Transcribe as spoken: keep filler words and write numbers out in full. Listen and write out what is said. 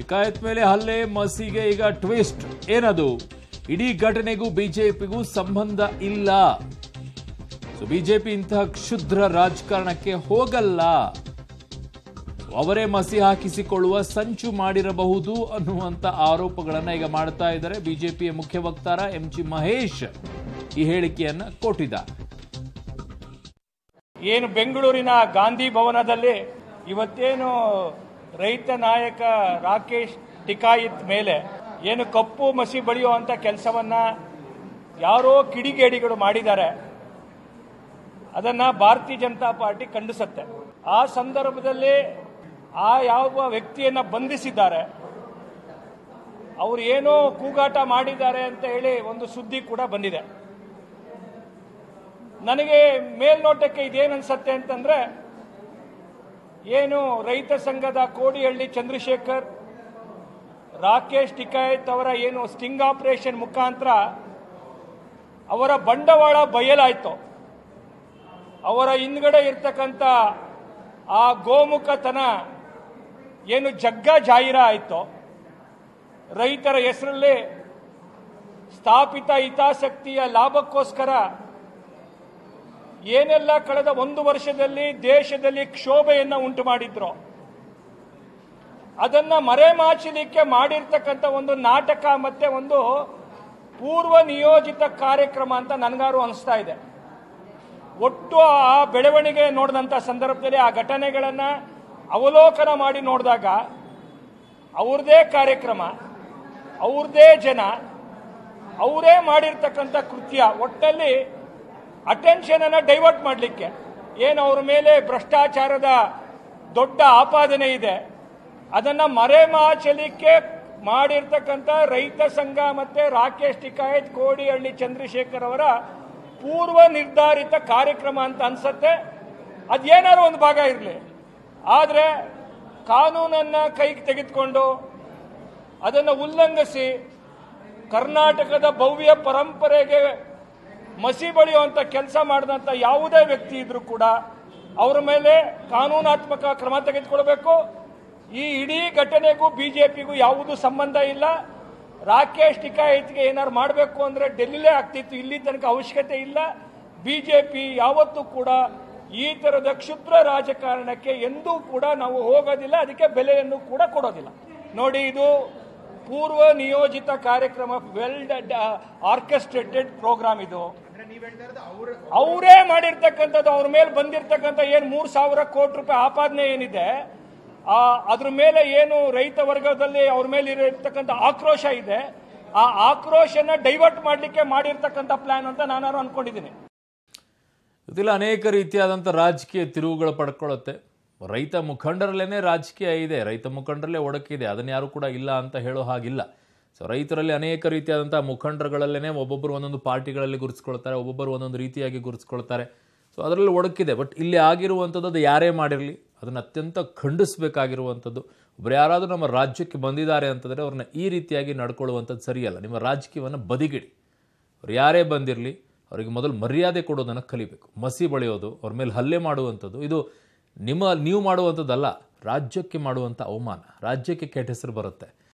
ಟಿಕಾಯತ್ ಮೇಲೆ ಹಲ್ಲೆ ಮಸಿಗೆ ಈಗ ಟ್ವಿಸ್ಟ್ ಏನದು? ಇಡೀ ಘಟನೆಗೂ ಬಿಜೆಪಿಗೂ ಸಂಬಂಧ ಇಲ್ಲ. ಸೊ ಬಿಜೆಪಿ ಇಂತಹ ಕ್ಷುದ್ರ ರಾಜಕಾರಣಕ್ಕೆ ಹೋಗಲ್ಲ. ಅವರೇ ಮಸಿ ಹಾಕಿಸಿಕೊಳ್ಳುವ ಸಂಚು ಮಾಡಿರಬಹುದು ಅನ್ನುವಂತ ಆರೋಪಗಳನ್ನ ಈಗ ಮಾಡ್ತಾ ಇದ್ದಾರೆ ಬಿಜೆಪಿಯ ಮುಖ್ಯ ವಕ್ತಾರ ಎಂ ಜಿ ಮಹೇಶ್ ಈ ಹೇಳಿಕೆಯನ್ನ ಕೊಟ್ಟಿದ್ದಾರೆ. ಏನು ಬೆಂಗಳೂರಿನ ಗಾಂಧಿ ಭವನದಲ್ಲಿ ಇವತ್ತೇನು ರೈತ ನಾಯಕ ರಾಕೇಶ್ ಟಿಕಾಯಿತ್ ಮೇಲೆ ಏನು ಕಪ್ಪು ಮಸಿ ಬಳಿಯುವಂತ ಕೆಲಸವನ್ನ ಯಾರೋ ಕಿಡಿಗೇಡಿಗಳು ಮಾಡಿದ್ದಾರೆ, ಅದನ್ನ ಭಾರತೀಯ ಜನತಾ ಪಾರ್ಟಿ ಖಂಡಿಸುತ್ತೆ. ಆ ಸಂದರ್ಭದಲ್ಲಿ ಆ ಯಾವ ವ್ಯಕ್ತಿಯನ್ನ ಬಂಧಿಸಿದ್ದಾರೆ, ಅವರು ಏನೋ ಕೂಗಾಟ ಮಾಡಿದ್ದಾರೆ ಅಂತ ಹೇಳಿ ಒಂದು ಸುದ್ದಿ ಕೂಡ ಬಂದಿದೆ. ನನಗೆ ಮೇಲ್ನೋಟಕ್ಕೆ ಇದೇನು ಅನ್ಸತ್ತೆ ಅಂತಂದ್ರೆ, ಏನು ರೈತ ಸಂಘದ ಕೋಡಿಹಳ್ಳಿ ಚಂದ್ರಶೇಖರ್ ರಾಕೇಶ್ ಟಿಕಾಯತ್ ಅವರ ಏನು ಸ್ಟಿಂಗ್ ಆಪರೇಷನ್ ಮುಖಾಂತರ ಅವರ ಬಂಡವಾಳ ಬಯಲಾಯಿತು. ಅವರ ಹಿಂದ್ಗಡೆ ಇರ್ತಕ್ಕಂಥ ಆ ಗೋಮುಖತನ ಏನು ಜಗ್ಗ ಜಾಹಿರ ಆಯಿತು. ರೈತರ ಹೆಸರಲ್ಲಿ ಸ್ಥಾಪಿತ ಹಿತಾಸಕ್ತಿಯ ಲಾಭಕ್ಕೋಸ್ಕರ ಏನೆಲ್ಲ ಕಳೆದ ಒಂದು ವರ್ಷದಲ್ಲಿ ದೇಶದಲ್ಲಿ ಕ್ಷೋಭೆಯನ್ನು ಉಂಟು ಮಾಡಿದ್ರು, ಅದನ್ನ ಮರೆಮಾಚಲಿಕ್ಕೆ ಮಾಡಿರ್ತಕ್ಕಂಥ ಒಂದು ನಾಟಕ ಮತ್ತೆ ಒಂದು ಪೂರ್ವ ನಿಯೋಜಿತ ಕಾರ್ಯಕ್ರಮ ಅಂತ ನನಗಾರು ಅನಿಸ್ತಾ ಇದೆ. ಒಟ್ಟು ಆ ಬೆಳವಣಿಗೆ ನೋಡಿದಂಥ ಸಂದರ್ಭದಲ್ಲಿ ಆ ಘಟನೆಗಳನ್ನು ಅವಲೋಕನ ಮಾಡಿ ನೋಡಿದಾಗ ಅವ್ರದೇ ಕಾರ್ಯಕ್ರಮ, ಅವ್ರದೇ ಜನ, ಅವರೇ ಮಾಡಿರ್ತಕ್ಕಂಥ ಕೃತ್ಯ, ಒಟ್ಟಲ್ಲಿ ಅಟೆನ್ಷನ್ ಅನ್ನ ಡೈವರ್ಟ್ ಮಾಡಲಿಕ್ಕೆ ಏನು ಅವ್ರ ಮೇಲೆ ಭ್ರಷ್ಟಾಚಾರದ ದೊಡ್ಡ ಆಪಾದನೆ ಇದೆ ಅದನ್ನ ಮರೆಮಾಚಲಿಕ್ಕೆ ಮಾಡಿರ್ತಕ್ಕಂಥ ರೈತ ಸಂಘ ಮತ್ತೆ ರಾಕೇಶ್ ಟಿಕಾಯತ್ ಕೋಡಿಹಳ್ಳಿ ಚಂದ್ರಶೇಖರ್ ಅವರ ಪೂರ್ವ ನಿರ್ಧಾರಿತ ಕಾರ್ಯಕ್ರಮ ಅಂತ ಅನ್ಸತ್ತೆ. ಅದೇನಾದ್ರು ಒಂದು ಭಾಗ ಇರಲಿ, ಆದರೆ ಕಾನೂನನ್ನ ಕೈಗೆ ತೆಗೆದುಕೊಂಡು ಅದನ್ನು ಉಲ್ಲಂಘಿಸಿ ಕರ್ನಾಟಕದ ಭವ್ಯ ಪರಂಪರೆಗೆ ಮಸಿ ಬಳಿಯುವಂತ ಕೆಲಸ ಮಾಡಿದಂತ ಯಾವುದೇ ವ್ಯಕ್ತಿ ಇದ್ರೂ ಕೂಡ ಅವರ ಮೇಲೆ ಕಾನೂನಾತ್ಮಕ ಕ್ರಮ ತೆಗೆದುಕೊಳ್ಬೇಕು. ಈ ಇಡೀ ಘಟನೆಗೂ ಬಿಜೆಪಿಗೂ ಯಾವುದೂ ಸಂಬಂಧ ಇಲ್ಲ. ರಾಕೇಶ್ ಟಿಕಾಯತ್ಗೆ ಏನಾದ್ರು ಮಾಡಬೇಕು ಅಂದ್ರೆ ಡೆಲ್ಲಿಲೇ ಆಗ್ತಿತ್ತು, ಇಲ್ಲಿ ತನಕ ಅವಶ್ಯಕತೆ ಇಲ್ಲ. ಬಿಜೆಪಿ ಯಾವತ್ತೂ ಕೂಡ ಈ ತರದ ಕ್ಷುದ್ರ ರಾಜಕಾರಣಕ್ಕೆ ಎಂದೂ ಕೂಡ ನಾವು ಹೋಗೋದಿಲ್ಲ, ಅದಕ್ಕೆ ಬೆಲೆಯನ್ನು ಕೂಡ ಕೊಡೋದಿಲ್ಲ. ನೋಡಿ, ಇದು ಪೂರ್ವ ನಿಯೋಜಿತ ಕಾರ್ಯಕ್ರಮ, ವೆಲ್ ಆರ್ಕೆಸ್ಟ್ರೇಟೆಡ್ ಪ್ರೋಗ್ರಾಮ್. ಇದು ಅವರೇ ಮಾಡಿರ್ತಕ್ಕಂಥದ್ದು. ಅವ್ರ ಮೇಲೆ ಬಂದಿರತಕ್ಕಂಥ ಏನ್ ಮೂರ್ ಸಾವಿರ ಕೋಟಿ ರೂಪಾಯಿ ಆಪಾದನೆ ಏನಿದೆ, ಆ ಅದ್ರ ಮೇಲೆ ಏನು ರೈತ ವರ್ಗದಲ್ಲಿ ಅವ್ರ ಮೇಲೆ ಇರತಕ್ಕಂಥ ಆಕ್ರೋಶ ಇದೆ, ಆ ಆಕ್ರೋಶನ ಡೈವರ್ಟ್ ಮಾಡಲಿಕ್ಕೆ ಮಾಡಿರ್ತಕ್ಕಂಥ ಪ್ಲಾನ್ ಅಂತ ನಾನು ಅನ್ಕೊಂಡಿದ್ದೀನಿ. ಇದೆಲ್ಲ ಅನೇಕ ರೀತಿಯಾದಂಥ ರಾಜಕೀಯ ತಿರುವುಗಳು ಪಡ್ಕೊಳ್ಳುತ್ತೆ. ರೈತ ಮುಖಂಡರಲ್ಲೇನೆ ರಾಜಕೀಯ ಇದೆ, ರೈತ ಮುಖಂಡರಲ್ಲೇ ಒಡಕಿದೆ, ಅದನ್ನ ಯಾರು ಕೂಡ ಇಲ್ಲ ಅಂತ ಹೇಳೋ ಹಾಗಿಲ್ಲ. ಸೊ ರೈತರಲ್ಲಿ ಅನೇಕ ರೀತಿಯಾದಂಥ ಮುಖಂಡರುಗಳಲ್ಲೇ ಒಬ್ಬೊಬ್ಬರು ಒಂದೊಂದು ಪಾರ್ಟಿಗಳಲ್ಲಿ ಗುರುತಿಸ್ಕೊಳ್ತಾರೆ, ಒಬ್ಬೊಬ್ಬರು ಒಂದೊಂದು ರೀತಿಯಾಗಿ ಗುರುತಿಸ್ಕೊಳ್ತಾರೆ. ಸೊ ಅದರಲ್ಲಿ ಒಡಕಿದೆ. ಬಟ್ ಇಲ್ಲಿ ಆಗಿರುವಂಥದ್ದು ಅದು ಯಾರೇ ಮಾಡಿರಲಿ ಅದನ್ನು ಅತ್ಯಂತ ಖಂಡಿಸಬೇಕಾಗಿರುವಂಥದ್ದು. ಒಬ್ಬರು ಯಾರಾದರೂ ನಮ್ಮ ರಾಜ್ಯಕ್ಕೆ ಬಂದಿದ್ದಾರೆ ಅಂತಂದರೆ ಅವ್ರನ್ನ ಈ ರೀತಿಯಾಗಿ ನಡ್ಕೊಳ್ಳುವಂಥದ್ದು ಸರಿಯಲ್ಲ. ನಿಮ್ಮ ರಾಜಕೀಯವನ್ನು ಬದಿಗಿಡಿ. ಅವ್ರು ಯಾರೇ ಬಂದಿರಲಿ ಅವರಿಗೆ ಮೊದಲು ಮರ್ಯಾದೆ ಕೊಡೋದನ್ನು ಕಲಿಬೇಕು. ಮಸಿ ಬಳಿಯೋದು, ಅವ್ರ ಮೇಲೆ ಹಲ್ಲೆ ಮಾಡುವಂಥದ್ದು ಇದು ನಿಮ್ಮ ನೀವು ಮಾಡುವಂಥದ್ದಲ್ಲ, ರಾಜ್ಯಕ್ಕೆ ಮಾಡುವಂಥ ಅವಮಾನ, ರಾಜ್ಯಕ್ಕೆ ಕೆಟ್ಟ ಹೆಸರು ಬರುತ್ತೆ.